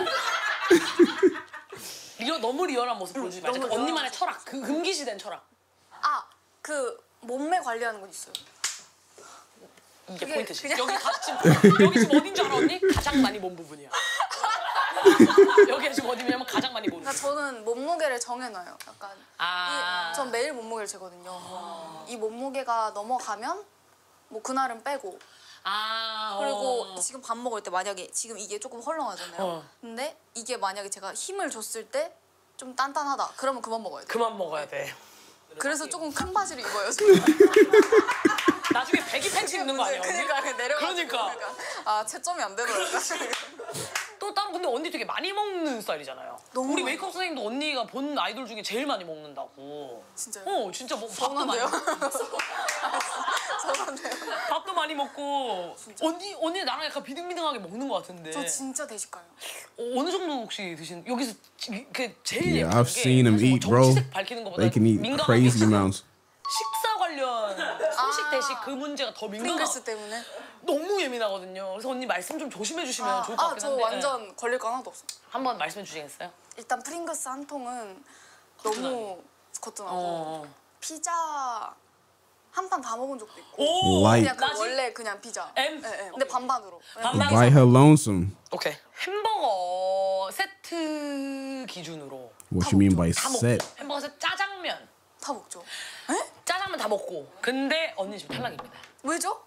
S3: 리얼 너무 리얼한 모습 보여주지 말자.
S4: 너무
S3: 언니만의 철학, 그 금기시된 철학.
S4: 아, 그 몸매 관리하는 건 있어요.
S3: 이게
S4: 그게
S3: 포인트지.
S4: 그냥-
S3: 여기 가 지금 여기 지금 어딘 줄 알아 언니? 가장 많이 본 부분이야. 여기가 지금 어디냐면 가장 많이 본.
S4: 그러니까 저는 몸무게를 정해놔요. 약간
S3: 아.
S4: 이, 전 매일 몸무게를 재거든요. 이 몸무게가 넘어가면 뭐 그날은 빼고
S3: 아.
S4: 그리고
S3: 어.
S4: 지금 밥 먹을 때 만약에 지금 이게 조금 헐렁하잖아요.
S3: 어.
S4: 근데 이게 만약에 제가 힘을 줬을 때 좀 단단하다. 그러면 그만 먹어야 돼.
S3: 그만 먹어야 돼.
S4: 그래서 조금 큰 바지를 입어요. 지금.
S3: 나중에 배기 팬츠 입는 거 아니야 언니?
S4: 그러니까 내려가.
S3: 그러니까.
S4: 아 채점이 안 되더라고요.
S3: 또 다른 근데 언니 되게 많이 먹는 스타일이잖아요.
S4: 너무
S3: 우리
S4: 많이
S3: 메이크업 선생님도 언니가 본 아이돌 중에 제일 많이 먹는다고.
S4: 진짜요?
S3: 어, 진짜 뭐 밥도 많이
S4: 서운한데요?
S3: 먹고,
S4: 서운한데요.
S3: 밥도 많이 먹고. 언니 언니 나랑 약간 비등비등하게 먹는 것 같은데.
S4: 저 진짜 대식가요.
S3: 어, 어느 정도 혹시 드신? 여기서 지- 그 제일
S1: Yeah,
S3: 예쁜
S1: I've
S3: 게
S1: seen them
S3: 사실 뭐
S1: eat, bro.
S3: 정치색 밝히는 것보다
S1: They can eat
S3: 민감한
S1: crazy
S3: 게
S1: amounts.
S3: 식사 관련 소식
S4: 아.
S3: 대식 그 문제가 더 민감하.
S4: 프링글스 때문에.
S3: 너무 예민하거든요. 그래서 언니 말씀 좀 조심해 주시면 좋을 것
S4: 아,
S3: 같긴
S4: 저
S3: 한데.
S4: 완전 걸릴 거 하나도 없어.
S3: 한번 말씀해 주시겠어요?
S4: 일단 프링글스 한 통은 너무 거뜬하고
S3: 어.
S4: 피자 한 판 다 먹은 적도 있고.
S3: 오.
S1: Like-
S4: 그냥 그
S3: 나지?
S4: 원래 그냥 피자.
S3: M?
S4: 네, 네. 근데 반반으로. 그냥
S3: 반반?
S1: By her lonesome.
S3: 오케이. 햄버거 세트 기준으로
S1: What you mean by
S3: 다 먹고
S1: set?
S3: 햄버거 세트 짜장면
S4: 다 먹죠.
S3: 짜장면 다 먹고 근데 언니 지금 탈락입니다.
S4: 왜죠?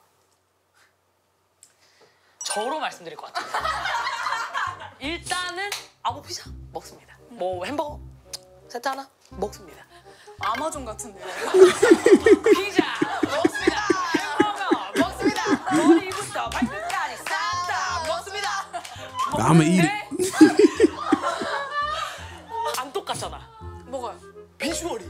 S3: 저로 말씀드릴 것 같아요. 일단은 아무 피자 먹습니다. 뭐 햄버거 세트 하나 먹습니다.
S4: 아마존 같은데요.
S3: 피자 먹습니다. 햄버거 먹습니다. 머리부터 발끝까지 싹 다 먹습니다.
S1: I'ma eat it.
S3: 먹는데 안 똑같잖아.
S4: 먹어요.
S3: 비주얼이.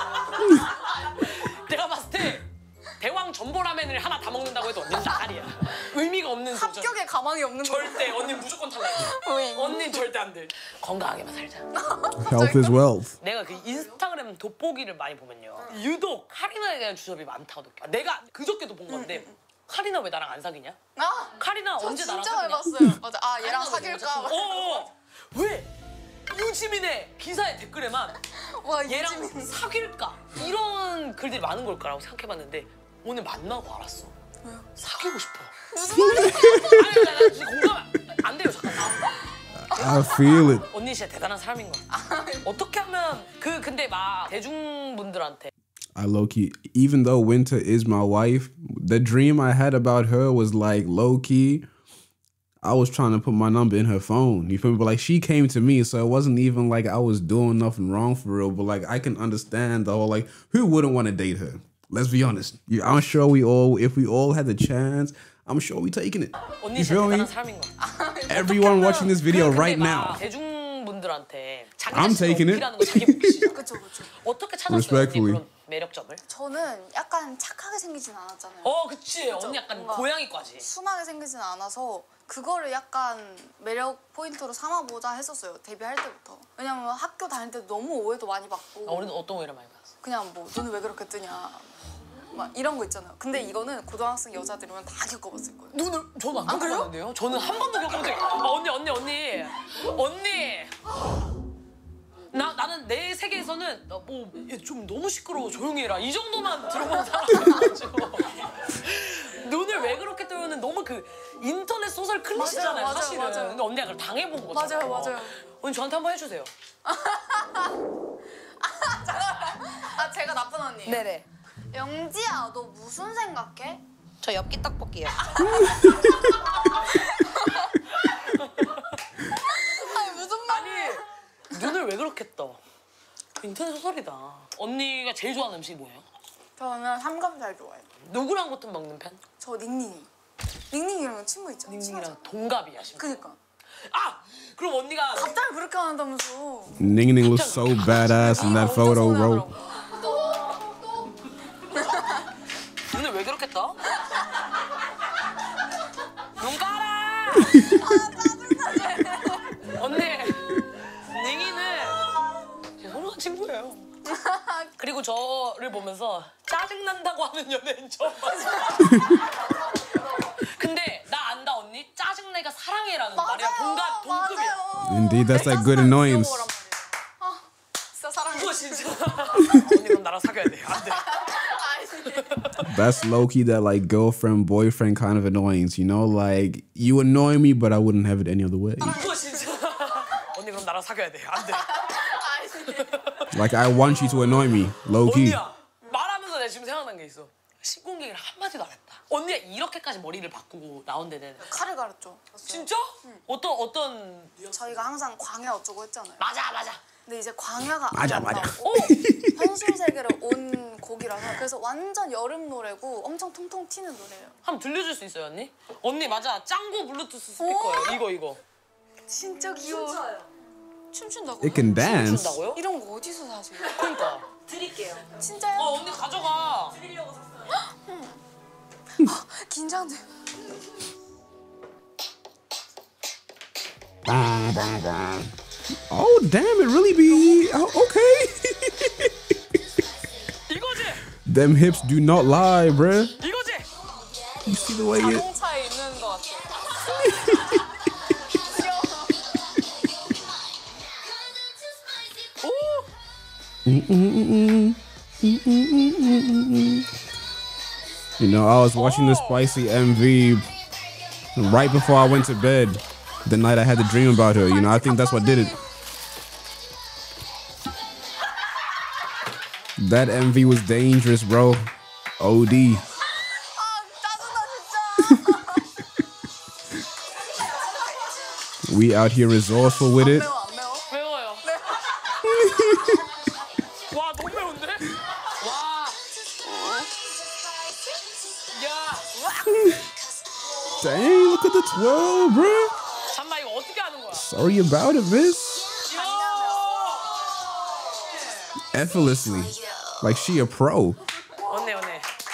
S3: 내가 봤을 때 대왕 전보라면을 하나 다 먹는다고 해도 언니는 나가리야. 의미가 없는 도전.
S4: 합격에 가망이 없는 거.
S3: 절대 언니 무조건 탈락이야. 언니는 절대 안 돼. 건강하게만 살자.
S1: Health is wealth.
S3: 내가 그 인스타그램 돋보기를 많이 보면요. 유독 카리나에 대한 주접이 많다고 느껴. 내가 그저께도 본 건데 카리나 왜 나랑 안 사귀냐?
S4: 아,
S3: 카리나
S4: 저
S3: 언제 나랑
S4: 진짜 많이
S3: 사귀냐?
S4: 봤어요. 맞아. 아, 얘랑
S3: 카리나가
S4: 사귈까?
S3: 왜 어, 왜? 유지민의 기사의 댓글에만
S4: 와,
S3: 얘랑
S4: 유지민.
S3: 사귈까? 이런 글들이 많은 걸까라고 생각해봤는데 오늘 만나고 알았어.
S4: 왜요?
S3: 사귀고 싶어.
S4: 무슨 말이야?
S3: 아니, 나, 나 지금 공감 안 돼요, 잠깐.
S1: I feel it.
S3: 언니 진짜 대단한 사람인 것 같아. 어떻게 하면 그 근데 막 대중분들한테
S1: I low key, even though Winter is my wife, the dream I had about her was like low key. I was trying to put my number in her phone. You feel me? But like she came to me, so it wasn't even like I was doing nothing wrong for real. But like I can understand the whole like who wouldn't want to date her? Let's be honest. You, I'm sure we all, if we all had the chance, I'm sure we taking it.
S3: 언니
S1: You
S3: 진짜
S1: feel me?
S3: 대단한 사람인 것 같아.
S1: Everyone watching this video
S3: 그 근데
S1: right
S3: 막
S1: now.
S3: 대중분들한테 자기
S1: I'm
S3: 자신을
S1: taking it.
S3: 어필하는 거 자기 몫이죠.
S4: 그쵸, 그쵸.
S3: 어떻게 찾았어요,
S1: Respectfully.
S3: 언니 그런 매력점을?
S4: 저는 약간 착하게 생기진 않았잖아요.
S3: 어, 그치.
S4: 그쵸?
S3: 언니 약간
S4: 뭔가
S3: 고양이과지.
S4: 순하게 생기진 않아서 그거를 약간 매력 포인트로 삼아보자 했었어요. 데뷔할 때부터. 왜냐면 학교 다닐 때 너무 오해도 많이 받고
S3: 아, 우리는 어떤 오해를 많이 받았어?
S4: 그냥 뭐 눈을 왜 그렇게 뜨냐 막 이런 거 있잖아요. 근데 이거는 고등학생 여자들이면 다 겪어봤을 거예요.
S3: 눈을 저는 안
S4: 아, 그래요?
S3: 겪어봤는데요. 저는 한 번도 겪어본 적이 아, 언니 언니 언니 언니 나 나는 내 세계에서는 뭐좀 너무 시끄러워 조용히 해라 이 정도만 들어본 사람이어가지고 눈을 왜 그렇게 뜨면은 너무 그 인터넷 소설 클리시잖아요
S4: 맞아요, 맞아요,
S3: 사실은.
S4: 맞아요.
S3: 근데 언니가 그걸 당해본 거잖아요.
S4: 맞아요, 맞아요.
S3: 언니 저한테 한번 해주세요.
S4: 아 제가 나쁜 언니.
S3: 네네.
S4: 영지야 너 무슨 생각해?
S3: 저 엽기 떡볶이요.
S4: 아니 무슨 말?
S3: 아니 눈을 왜 그렇게 떠? 인터넷 소설이다. 언니가 제일 좋아하는 음식이 뭐예요?
S4: 저는 삼겹살 좋아해요.
S3: 누구랑 보통 먹는 편?
S4: 저 닝닝이. 닝닝이랑 친구 있잖아.
S3: 닝닝이랑 동갑이야 심지어.
S4: 그니까.
S3: 아! 그럼 언니가
S4: 갑자기 그렇게 한다면서.
S1: Ning Ning looks so badass in that photo, bro.
S3: 눈을 왜 그렇게 떠? 눈 깔아! 언니, 닝이는 제 소중한 친구예요. 그리고 저를 보면서 짜증난다고 하는 연예인 처음 봤어요. 근데 나 안다 언니? 짜증내가 사랑해라는 말이야. 동갑, 동급이야.
S1: Indeed, that's that good annoyance.
S4: 아, 진짜 사랑해.
S3: 그거 진짜. 언니 그럼 나랑 사귀어야 돼. 안 돼.
S1: That's low-key that like girlfriend, boyfriend kind of annoyance, you know? Like, you annoy me, but I wouldn't have it any other way.
S3: 그거 진짜. 언니 그럼 나랑 사귀어야 돼. 안 돼.
S1: Like, I want you to annoy me, low-key.
S3: 언니야 말하면서 내가 지금 생각난 게 있어. 신공개를 한마디도 안 했다. 언니가 이렇게까지 머리를 바꾸고 나온 데는
S4: 칼을 갈았죠.
S3: 진짜? 어떤 어떤
S4: 저희가 항상 광야 어쩌고 했잖아요.
S3: 맞아 맞아.
S4: 근데 이제 광야가
S1: 맞아,
S4: 안
S1: 맞아.
S4: 나오고 현실 세계를 온 곡이라서 그래서 완전 여름 노래고 엄청 통통 튀는 노래예요.
S3: 한번 들려줄 수 있어요 언니? 언니 맞아 짱구 블루투스 스피커예요.
S4: 오?
S3: 이거 이거.
S4: 진짜 귀여워. 춤춘다고요?
S1: It can dance.
S3: 준다고요?
S4: 이런 거 어디서 사세요?
S3: 그러니까.
S5: 드릴게요.
S4: 진짜요?
S3: 어 언니 가져가.
S5: 드리려고 샀어요.
S4: 긴장돼.
S1: Oh, damn, it really be. Oh, okay.
S3: 이거지.
S1: Them hips do not lie, bruh.
S3: 이거지.
S1: You see the way it.
S4: 자동차에 있는 것 같아요.
S1: You know, I was watching the Spicy M V right before I went to bed. The night I had the dream about her. You know, I think that's what did it. That M V was dangerous, bro. O D.
S4: 아 짜증나 진짜.
S1: We out here resourceful with it.
S4: 매워 안 매워?
S3: 매워요. 와 너무 매운데? 와. 야.
S1: Dang, look at the twirl, bro.
S3: 잠만 이거 어떻게 하는 거야?
S1: Sorry about it, miss. Effortlessly. Like she a pro.
S3: 언니 언니.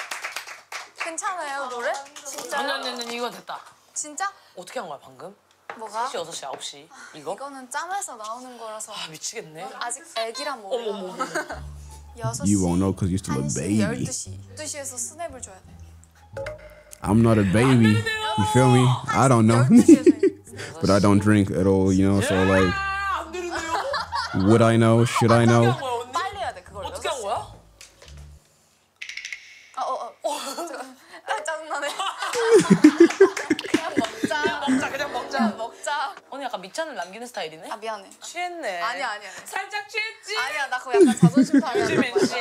S4: 괜찮아요 노래?
S3: 언니
S4: 진짜?
S3: 언니 언니 이거 됐다.
S4: 진짜?
S3: 어떻게 한 거야 방금?
S4: 뭐가?
S3: 여섯 시 아홉 시 이거?
S4: 이거는 짬에서 나오는 거라서
S3: 아 미치겠네.
S4: 아직 애기란
S3: 어머
S4: 몰라.
S3: 어머 어머.
S4: 여섯 시,
S1: You won't know because you're still a
S4: 한 시,
S1: baby.
S4: 열두 시. 열두 시에서 스냅을 줘야 돼.
S1: I'm not a baby. You feel me? I don't know.
S4: 열두 시에서
S1: But I don't drink at all, you know, so like,
S3: 안 되는데요?
S1: would I know? Should I
S3: 어떻게
S1: know?
S3: 한 거야 언니?
S4: 빨리 해야 돼 그걸.
S3: 어떻게 한 거야?
S4: 어어 어. 아 짜증나네. 그냥 먹자.
S3: 먹자 그냥 먹자.
S4: 그냥 먹자.
S3: 언니 약간 밑찬을 남기는 스타일이네?
S4: 아 미안해.
S3: 취했네.
S4: 아니야, 아니야.
S3: 살짝 취했지?
S4: 아니야 나 그거 약간 자존심 상해.
S3: 유지민 씨.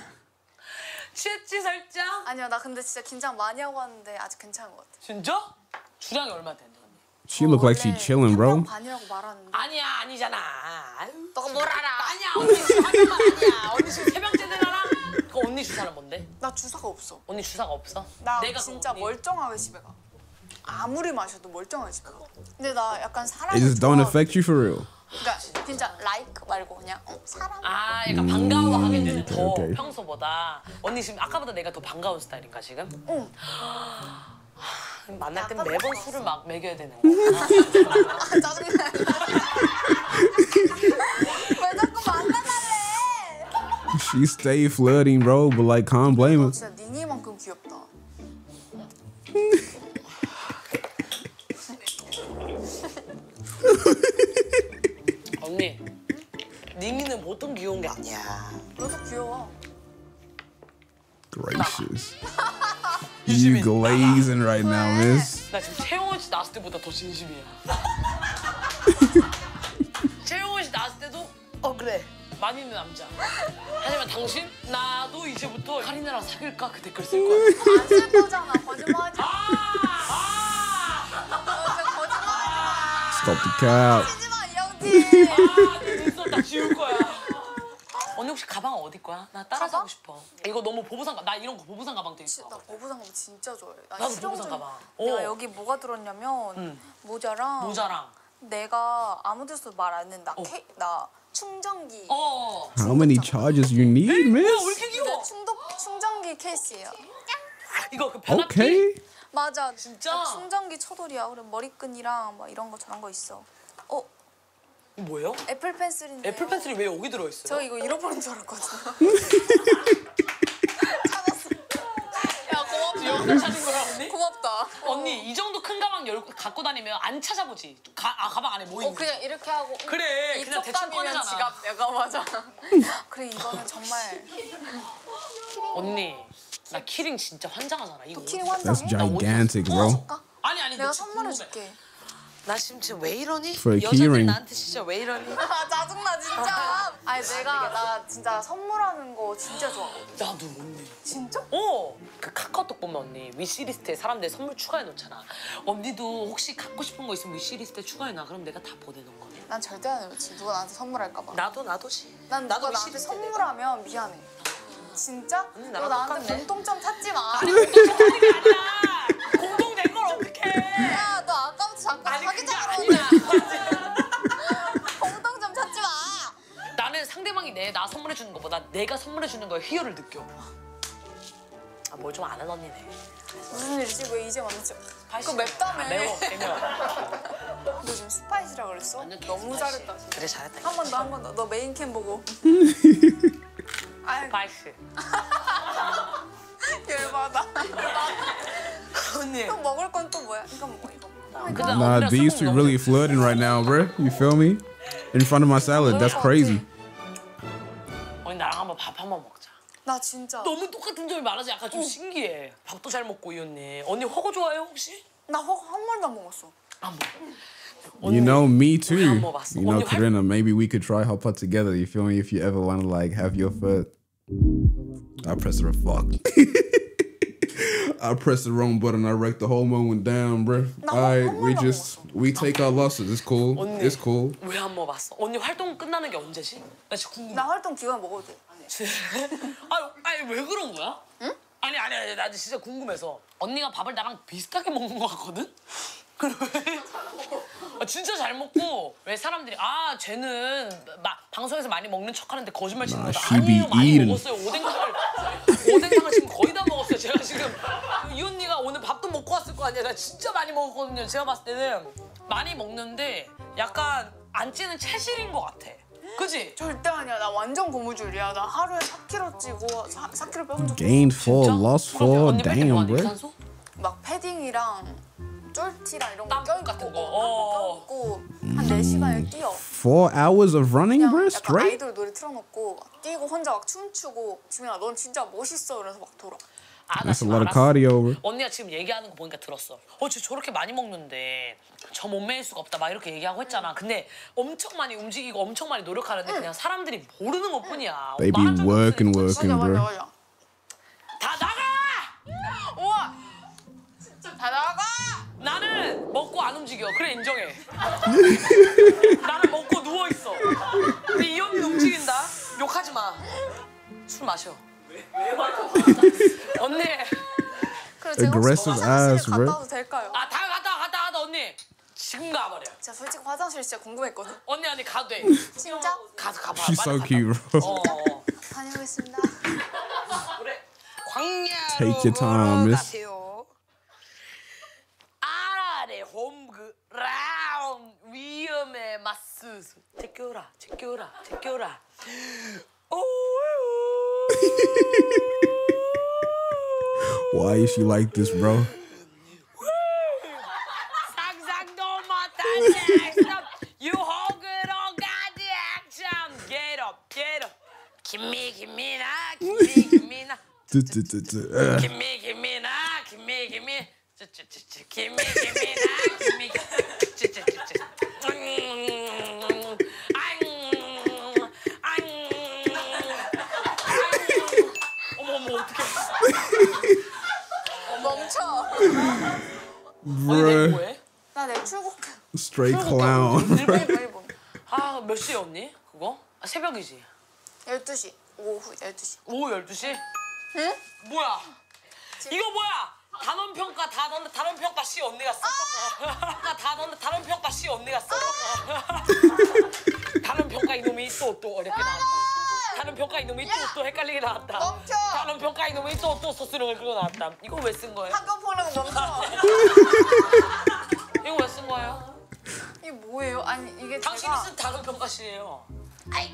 S3: 취했지 살짝?
S4: 아니야 나 근데 진짜 긴장 많이 하고 왔는데 아직 괜찮은 것 같아.
S3: 진짜? 주량이 얼마 된대 언니?
S1: She look like she chilling, bro.
S4: 한 명 반이라고 말하는데.
S3: 아니야 아니잖아. 아유,
S4: 너가 뭘 알아?
S3: 아니야 언니 지금 한 명만 아니야. 언니 지금 세 명째 되나라? 그 언니 주사는 뭔데?
S4: 나 주사가 없어.
S3: 언니 주사가 없어?
S4: 나
S3: 내가
S4: 진짜
S3: 그 언니-
S4: 멀쩡하게 집에 가. 아무리 마셔도 멀쩡하게 집에 가. 근데 나 약간
S1: It
S4: 사람을
S1: just don't
S4: 좋아하고-
S1: affect you for real.
S4: 그러니까 진짜 like 말고 그냥 어, 사람.
S3: 아 약간 반가워하게 되는 더
S1: 오케이, 오케이.
S3: 평소보다. 언니 지금 아까보다 내가 더 반가운 스타일인가 지금?
S4: 응.
S3: 만날 땐
S4: 아까
S3: 매번
S4: 반가웠어.
S3: 술을 막 먹여야 되는 거야.
S4: 아 짜증나. 왜 자꾸 만나달래?
S1: She stay flirting, bro, but like, can't blame her.
S4: 진짜 니니만큼 귀엽다.
S3: 언니 닝이는 보통 귀여운 게 아니야.
S4: 너도 귀여워.
S1: Gracious. You glazing right now, miss.
S3: 나 지금 최영원 씨 나왔을 때보다 더 진심이야. 최영원 씨 나왔을 때도 어 그래 많이 있는 남자. 하지만 당신 나도 이제부터 카리나랑 사귈까 그 댓글 쓸 거야.
S4: 안 쓸 거잖아. 거짓말하지 마.
S3: 아!
S4: 너 진짜 거짓말하지 마.
S1: Stop the cap.
S4: 하지 마, 이영지.
S3: 아, 내 눈썹 다 지울 거야. 언니 혹시 가방 어디 거야? 나 따라
S4: 가방?
S3: 사고 싶어. 이거 너무 보부상 가방. 나 이런 거 보부상 가방 되게
S4: 나
S3: 좋아.
S4: 보부상 가방 진짜 좋아해. 나
S3: 나도
S4: 실용적-
S3: 보부상 가방.
S4: 내가
S3: 어.
S4: 여기 뭐가 들었냐면
S3: 응.
S4: 모자랑
S3: 모자랑.
S4: 내가 아무 데서 말 안 했는데 나,
S3: 어.
S4: 케, 나 충전기
S3: 어.
S1: How many charges you need,
S3: 뭐야 왜
S1: miss?
S3: 이렇게 귀여워?
S4: 내 충독, 충전기 케이스예요.
S3: 이거 그 변압기.
S1: Okay.
S4: 맞아.
S3: 진짜?
S4: 나 충전기 초돌이야. 그래 머리끈이랑 막 이런 거 저런 거 있어. 어
S3: 이거 뭐예요?
S4: 애플 펜슬인데.
S3: 애플 펜슬이 왜 여기 들어 있어요?
S4: 저 이거 잃어버린 줄 알았거든요. 찾았어. 야 고맙다.
S3: 여기 찾은 거야 언니?
S4: 고맙다.
S3: 언니 이 정도 큰 가방 열 갖고 다니면 안 찾아보지. 가, 아 가방 안에 뭐
S4: 어
S3: 있는?
S4: 그냥 이렇게 하고.
S3: 그래 그냥
S4: 이쪽
S3: 대충
S4: 가면
S3: 꺼내잖아.
S4: 지갑 내가 맞아. 그래 이거는 정말.
S3: 언니 나 키링 진짜 환장하잖아. 이거
S4: 키링
S3: 어디-
S1: That's
S4: 환장해?
S1: gigantic, bro.
S4: 줄까?
S3: 아니 아니
S4: 내가
S3: 너 진짜 궁금해.
S4: 선물해줄게.
S3: 나 지금 진짜 왜 이러니?
S1: For a
S3: 여자들
S1: keyring.
S3: 나한테 진짜 왜 이러니?
S4: 아 짜증나 진짜. 아니 내가 나 진짜 선물하는 거 진짜 좋아하거든.
S3: 나도 언니.
S4: 진짜?
S3: 어, 그 카카오톡 보면 언니 위시리스트에 사람들 선물 추가해 놓잖아. 언니도 혹시 갖고 싶은 거 있으면 위시리스트에 추가해 놔. 그럼 내가 다 보내놓은 거네.
S4: 난 절대 안 해놓지. 누가 나한테 선물할까 봐.
S3: 나도 나도지.
S4: 난
S3: 나도
S4: 누가 나한테
S3: 위시리스트에
S4: 선물하면 미안해. 진짜?
S3: 언니
S4: 너
S3: 나랑
S4: 나한테
S3: 똑같네.
S4: 공통점 찾지 마.
S3: 아니 공동하는 게 아니라 공동된 걸 어떡해?
S4: 야, 너 아까부터 잠깐
S3: 아니 그게
S4: 사귀자
S3: 아니라.
S4: 그러는데 공통점 찾지 마.
S3: 나는 상대방이 내 나 선물해 주는 것보다 내가 선물해 주는 거에 희열을 느껴. 아 뭘 좀 아는 언니네.
S4: 무슨 일이지? 왜 이제 만났지?
S3: 스파이시.
S4: 그거 맵다며.
S3: 아, 매워 매워.
S4: 너 지금 스파이시라 그랬어?
S3: 완전
S4: 너무
S3: 스파이시.
S4: 잘했다. 진짜.
S3: 그래 잘했다.
S4: 한 번 더, 한 번 더. 너 메인캠 보고. 아이,
S3: 스파이시.
S4: 열받아.
S3: 언니.
S4: 또 먹을 건 또 뭐야? 이거 먹어, 이거.
S3: 근데
S1: Nah,
S3: 언니랑
S1: these
S3: 술
S1: two
S3: 먹는
S1: really flirting right now, bro. You feel me? In front of my salad. That's crazy.
S3: 언니 나랑 한번 밥 한번 먹자.
S4: 나 진짜.
S3: 너무 똑같은 점이 많아서 약간 좀 신기해. 밥도 잘 먹고 이 언니. 언니 허거 좋아해요 혹시?
S4: 나 허거 한 번도 안 먹었어.
S3: 안 먹어.
S1: You know, me too.
S3: 안 먹어봤어.
S1: You know,
S3: 언니 활-
S1: Karina, maybe we could try hot pot together. You feel me? If you ever want to like have your foot. I pressed the fuck. I pressed the wrong button. I wrecked the whole moment down, bro.
S4: No,
S1: Alright,
S4: no,
S1: we
S4: no,
S1: just we take our losses. It's cool.
S3: 언니.
S1: It's cool.
S3: 왜 안 먹어봤어? 언니 활동 끝나는 게 언제지? 나 지금 궁금해.
S4: 나 활동 기간 먹어도 돼.
S3: 아니, 아니 왜 그런 거야? 응? 아니 아니 아니 나 진짜 궁금해서 언니가 밥을 나랑 비슷하게 먹는 거 같거든? 그래 왜? 아, 진짜 잘 먹고 왜 사람들이 아 쟤는 마, 방송에서 많이 먹는 척하는데 거짓말 치는
S1: Nah,
S3: 거다.
S1: she be
S3: 아니에요 많이
S1: eating.
S3: 먹었어요. 오뎅탕을 오뎅탕을 지금 거의 다 먹었어요. 제가 지금 이 언니가 오늘 밥도 먹고 왔을 거 아니야. 나 진짜 많이 먹었거든요. 제가 봤을 때는 많이 먹는데 약간 안 찌는 체질인 것 같아. 그지?
S4: 절대 아니야. 나 완전 고무줄이야. 나 하루에 사 킬로그램 찌고 사, 사 킬로그램 빼본 적
S1: Gained four,
S3: 진짜?
S1: lost
S3: 그럼
S1: four.
S3: 언니 뺄때
S1: Damn,
S3: 뭐하니?
S1: bro.
S3: 유산소?
S4: 막 패딩이랑 쫄티랑 이런 거
S3: 땀복
S4: 껴입고
S3: 같은 거.
S4: 어, 땀복 껴입고 한 네 시간을 뛰어.
S1: Four hours of running,
S4: 그냥
S1: bro?
S4: 약간
S1: Straight?
S4: 아이돌 노래 틀어놓고 막 뛰고 혼자 막 춤추고 지민아 넌 진짜 멋있어 이러면서 막 돌아.
S3: 아, 나
S1: That's a
S3: 지금
S1: lot of
S3: 알았어.
S1: cardio, bro.
S3: 언니가 지금 얘기하는 거 보니까 들었어. 어, 쟤 저렇게 많이 먹는데 저 몸매일 수가 없다 막 이렇게 얘기하고 했잖아. 근데 엄청 많이 움직이고 엄청 많이 노력하는데 그냥 사람들이 모르는 것뿐이야.
S1: They be
S3: 말한 적이
S1: working,
S3: 없으니까.
S1: working,
S4: 맞아
S1: bro.
S4: 맞아 맞아.
S3: 다 나가!
S4: 우와 다 나가.
S3: 나는 먹고 안 움직여. 그래 인정해. 나는 먹고 누워 있어. 근데 이 언니는 움직인다. 욕하지 마. 술 마셔. 언니.
S4: 그래 제가 혹시
S1: Aggressive
S4: 화장실
S1: ass,
S4: 갔다
S1: bro.
S4: 와도 될까요?
S3: 아, 다 갔다 와, 갔다 와도 언니. 지금 가버려.
S4: 제가 솔직히 화장실 진짜 궁금했거든.
S3: 언니 언니 가도 돼.
S4: 진짜?
S3: 가서 가봐.
S1: She's so
S3: 빨리
S1: cute,
S3: 갔다
S1: bro.
S3: 와. 어.
S4: 다녀오겠습니다.
S3: 그래. 광야로
S1: Take your time, miss.
S3: 걸어가세요. 아래 홈그 라운 위험에 맞서서 제껴라 제껴라 제껴라.
S1: Why is she like this, bro?
S3: 상상도 못한 액션 유혹으로 가득 액션. Get 김미 김미나 김미 김미나
S1: 쯔쯔쯔쯔.
S3: 김미 김미나 김미 김미 쯔쯔쯔쯔 김미 김미나 김미 쯔쯔쯔쯔 어머 어머 어떡해
S4: 멈춰.
S3: 언니 내일 뭐해?
S4: 나 내일 출국해.
S1: Straight clown.
S3: 일본
S4: 일본.
S3: 아 몇 시에 언니? 그거? 아, 새벽이지?
S4: 열두 시. 오후 열두 시.
S3: 오후 열두 시?
S4: 응?
S3: 뭐야? 이거 뭐야? 단원 평가 다 넌 단원 평가 씨 언니가 썼던 거. 다 넌 단원 평가 씨 언니가 썼던 거. 단원 평가 이놈이 또 또 어렵게 나왔다. 단원 평가 이놈이 또 또 헷갈리게 나왔다.
S4: 멈춰.
S3: 단원 평가 이놈이 또 또 소스름을 끌고 나왔다. 이거 왜 쓴 거예요?
S4: 학교 보는 거 멈춰.
S3: 이거 왜 쓴 거예요?
S4: 이게 뭐예요? 아니 이게
S3: 당신이
S4: 제가
S3: 쓴 단원 평가 씨예요.
S4: 아이.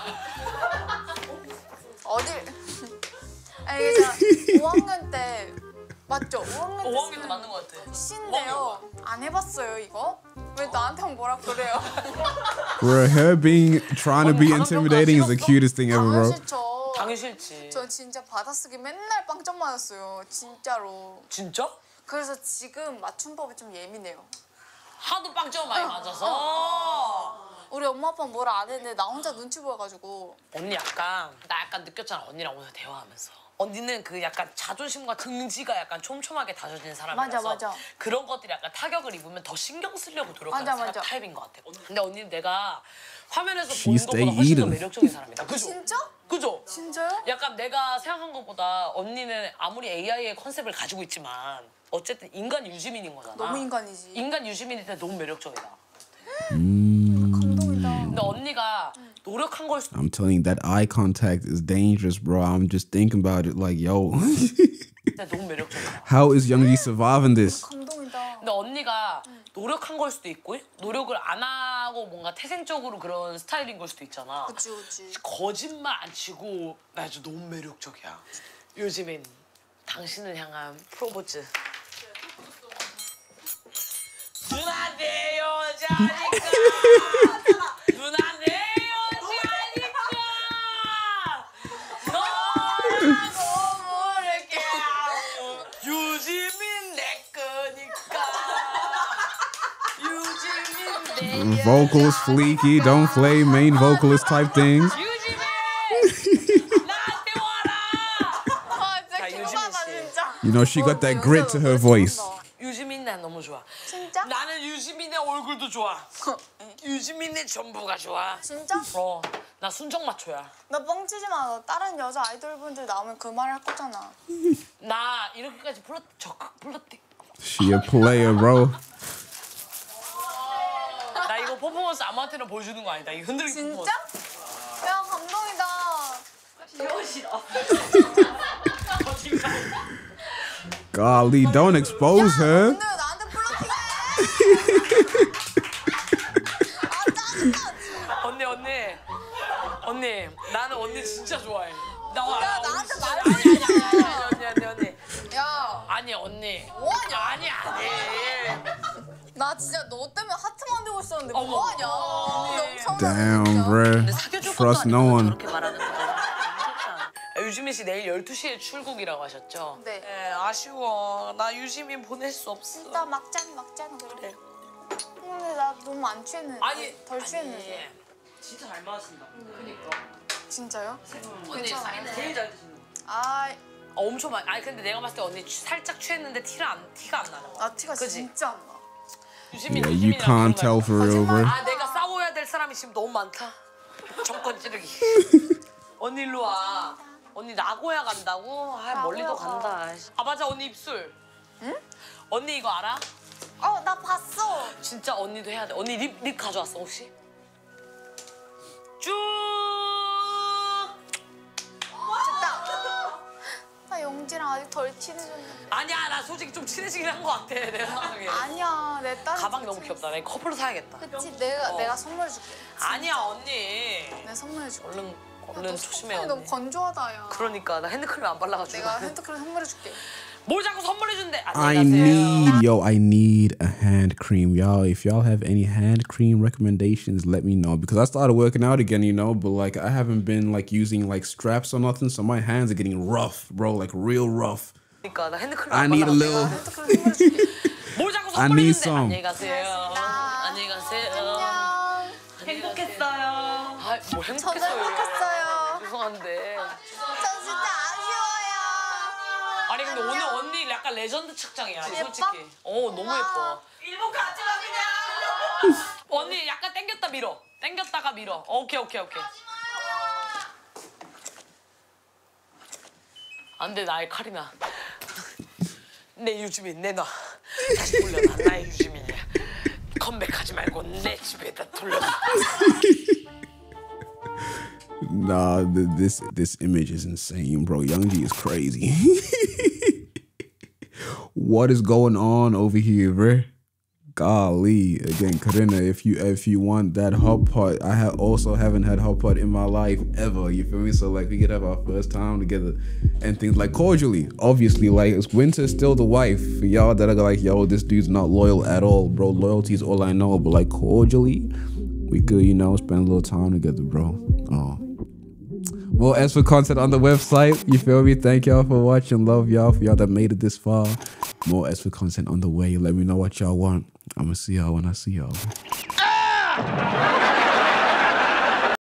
S4: 어딜? 아니 이게 제가 오 학년 때 맞죠? 오 학년 때
S3: 오 학년 때 맞는 거 같아.
S4: C인데요. 안 해봤어요 이거? 왜 나한테 뭐라 그래요?
S1: Bro, her being trying to be intimidating is the cutest thing ever, bro.
S4: 당연 싫죠.
S3: 당연 싫지.
S4: 저 진짜 받아쓰기 맨날 빵점 맞았어요. 진짜로.
S3: 진짜?
S4: 그래서 지금 맞춤법이 좀 예민해요.
S3: 하도 빵점 많이 맞아서.
S4: 우리 엄마 아빠 뭐라 안 했는데 나 혼자 눈치 보여가지고.
S3: 언니 약간 나 약간 느꼈잖아 언니랑 오늘 대화하면서 언니는 그 약간 자존심과 긍지가 약간 촘촘하게 다져진 사람이라서
S4: 맞아, 맞아.
S3: 그런 것들이 약간 타격을 입으면 더 신경 쓰려고 노력하는
S4: 맞아,
S3: 사람
S4: 맞아.
S3: 타입인 것 같아. 근데 언니는 내가 화면에서
S1: She
S3: 보는
S1: stay
S3: 것보다 훨씬 더
S1: eating.
S3: 매력적인 사람이다. 그죠?
S4: 진짜?
S3: 그죠?
S4: 진짜요?
S3: 약간 내가 생각한 것보다 언니는 아무리 에이아이의 컨셉을 가지고 있지만 어쨌든 인간 유지민인 거잖아.
S4: 너무 인간이지.
S3: 인간 유지민일 때 너무 매력적이다.
S4: 감동이다.
S3: 근데 언니가 노력한 걸 수도
S1: I'm telling you, that eye contact is dangerous, bro. I'm just thinking about it like, yo,
S3: 있는데 너무 매력적이다.
S1: how is Youngji surviving this?
S4: 감동이다.
S3: 근데 언니가 노력한 걸 수도 있고 노력을 안 하고 뭔가 태생적으로 그런 스타일인 걸 수도 있잖아.
S4: 그치 그치.
S3: 거짓말 안 치고 나 아주 너무 매력적이야. 요즘엔 당신을 향한 프로포즈. 누나 내 여자니까. 누나 내 여자니까. 너라고 부를게. 유지민 내 거니까. 유지민 내
S1: Vocals fleeky, don't play main vocalist type things.
S3: 유지민 나한테 와라.
S4: 아 진짜
S3: 자,
S4: 킹받아
S3: 유지민 씨.
S4: 진짜.
S1: You know, she got that grit to her voice.
S3: 유지민 난 너무 좋아.
S4: 진짜?
S3: 나는 유지민의 얼굴도 좋아. 유지민의 전부가 좋아.
S4: 진짜?
S3: 어, 나 순정 마초야.
S4: 나 뻥치지 마. 너 다른 여자 아이돌분들 나오면 그 말 할 거잖아.
S3: 나 이렇게까지 플러 적극 플러팅.
S1: She a player, bro.
S3: 나 이거 퍼포먼스 아무한테나 보여주는 거 아니다. 이 흔들기
S4: 진짜?
S3: 퍼포먼스.
S4: 야 감동이다.
S1: Golly, don't expose her.
S4: 근데 왜 나한테 플러팅해? 아 짜증나.
S3: 언니 언니 언니 나는 언니 진짜 좋아해. 나
S4: 야,
S3: 언니
S4: 나한테
S3: 진짜-
S4: 말
S3: 아니 아니 아니 아니 언니 언니 언니.
S4: 야,
S3: 아니 언니.
S4: 뭐하냐?
S3: 아니 아니.
S4: 나 진짜 너 때문에 하트 만들고 있었는데
S3: 어머.
S4: 뭐하냐?
S3: 언니.
S4: 너무 서운하네,
S1: Damn,
S4: 진짜.
S1: bro.
S3: 근데 사귀어줄 것도
S1: Trust no
S3: 아니고
S1: one.
S3: 저렇게 말하는 거잖아. 유지민 씨 내일 열두 시에 출국이라고 하셨죠?
S4: 네.
S3: 네, 아쉬워. 나 유지민 보낼 수 없어.
S4: 나 막잔 막잔 그래.
S3: 그래.
S4: 근데 나 너무 안 취했는데.
S3: 아니,
S4: 덜 취했는데.
S3: 진짜 잘 맞았습니다. 그니까.
S4: 진짜요?
S3: 언니
S4: 괜찮아요?
S3: 제일 잘 드시는 거.
S4: 아,
S3: 어, 엄청 많이. 아니 근데 내가 봤을 때 언니 취- 살짝 취했는데 티를 안 티가 안 나는 거야.
S4: 나 티가
S3: 그치?
S4: 진짜 안 나.
S3: 유지민
S1: Yeah, you
S3: 유지민이랑
S1: can't
S3: 그런
S1: tell
S3: 거
S1: for real, bro.
S3: 아 내가 싸워야 될 사람이 지금 너무 많다. 정권 찌르기. 언니 일로 와. 언니 나고야 간다고? 아 멀리도
S4: 나고야
S3: 간다. 아 맞아 언니 입술. 응? 언니 이거 알아?
S4: 어, 나 봤어.
S3: 진짜 언니도 해야 돼. 언니 립, 립 가져왔어 혹시? 쭉.
S4: 됐다. 나 영지랑 아직 덜 친해졌는데.
S3: 아니야 나 솔직히 좀 친해지긴 한 것 같아 내 생각에.
S4: 아니야, 내 딸.
S3: 가방 너무 귀엽다. 내 커플로 사야겠다.
S4: 그치, 내가
S3: 어.
S4: 내가 선물 줄게.
S3: 아니야 언니.
S4: 내가 선물 줄게.
S3: 얼른 얼른
S4: 너
S3: 조심해
S4: 손이
S3: 언니.
S4: 너무 건조하다 야.
S3: 그러니까 나 핸드크림 안 발라가지고.
S4: 내가 핸드크림 선물해 줄게.
S3: 뭘 자꾸 선물해준대.
S1: I
S3: 안녕히 가세요.
S1: need, yo, I need a hand cream, y'all. If y'all have any hand cream recommendations, let me know. Because I started working out again, you know, but like I haven't been like using like straps or nothing, so my hands are getting rough, bro, like real rough.
S3: 그러니까 나 핸드크림
S1: I need a little.
S3: 뭘 자꾸
S1: I need
S3: 선물해준대.
S1: some.
S3: 안녕히 가세요. 안녕히 가세요.
S4: 안녕.
S5: 행복했어요.
S3: 아, 뭐
S4: 저도
S3: 행복했어요.
S4: 행복했어요.
S3: 죄송한데.
S4: 저 진짜 아쉬워요.
S3: 아니 근데 오늘 언니 약간 레전드 측정이야,
S4: 예뻐?
S3: 솔직히. 어, 너무 예뻐.
S5: 일본 가지 마 그냥.
S3: 언니 약간 당겼다 밀어. 당겼다가 밀어. 오케이 오케이 오케이. 안돼 나의 카리나. 내 유지민 내놔. 다시 돌려놔. 나의 유지민이야. 컴백하지 말고 내 집에다 돌려놔.
S1: Nah, th- this this image is insane, bro. Youngji is crazy. What is going on over here, bro? Golly, again, Karina, if you if you want that hot pot, I have also haven't had hot pot in my life ever. You feel me? So like we could have our first time together and things like cordially. Obviously, like it's Winter's still the wife. For y'all that are like, yo, this dude's not loyal at all, bro. Loyalty is all I know. But like cordially, we could, you know, spend a little time together, bro. Oh. More as for content on the website. You feel me? Thank y'all for watching. Love y'all for y'all that made it this far. More as for content on the way. Let me know what y'all want. I'm gonna see y'all when I see y'all.
S3: 아!